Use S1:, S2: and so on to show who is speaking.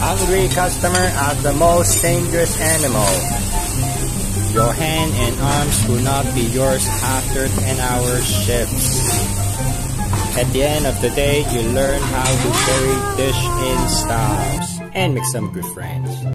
S1: hungry customer are the most dangerous animal. Your hand and arms will not be yours after 10-hour shifts. At the end of the day, you learn how to carry dish in styles and make some good friends.